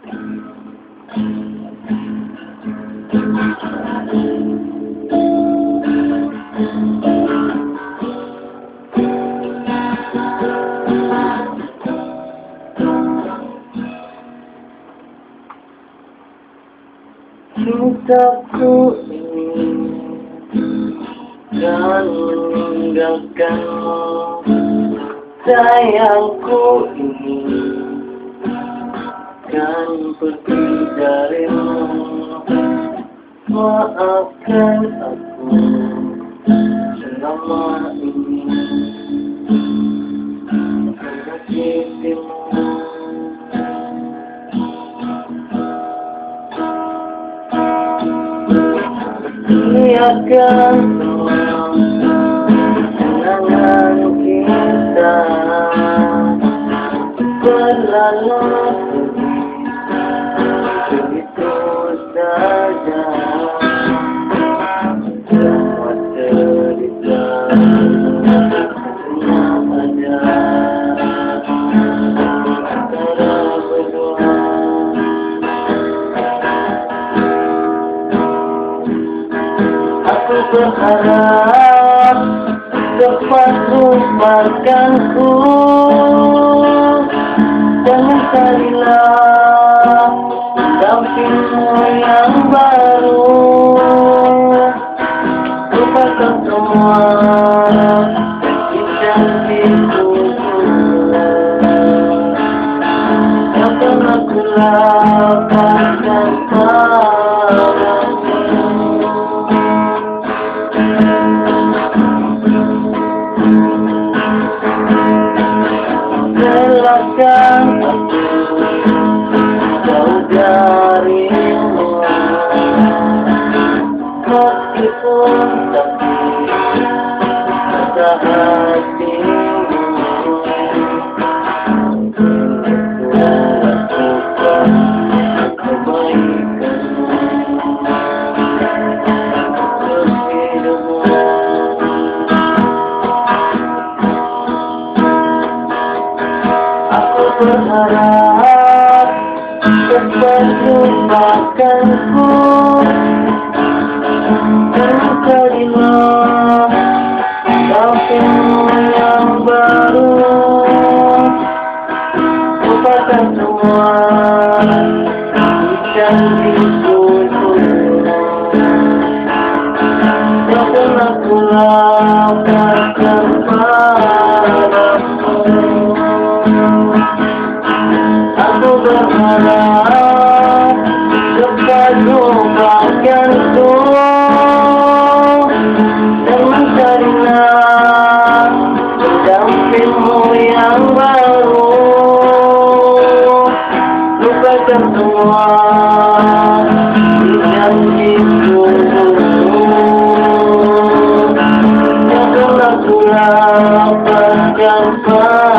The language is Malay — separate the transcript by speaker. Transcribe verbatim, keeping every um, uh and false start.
Speaker 1: Cintaku ini kan meninggalkanmu, sayangku ini kan pergi darimu. Maafkan aku selama ini menyakitimu. Biarkan semua kenangan kita berlalu begitu saja. Semua cerita hanya ada antara berdua. Aku berharap cepat lupakanku, jangan carilah dampingmu yang baru. Lupakan semua janjiku yang pernah kulakukan padamu. Relakan aku jauh darimu, meskipun tapi rasa hatimu. Aku lakukan kebaikanmu untuk hidupmu. Berharap cepat lupakanku, dan carilah dampingmu yang baru. Lupakan semua janjiku yang pernah kulakukan padamu. Aku berharap cepat lupakanku dan mencarilah pendampingmu yang baru. Lupakan semua janjiku yang telah kulakukan padamu.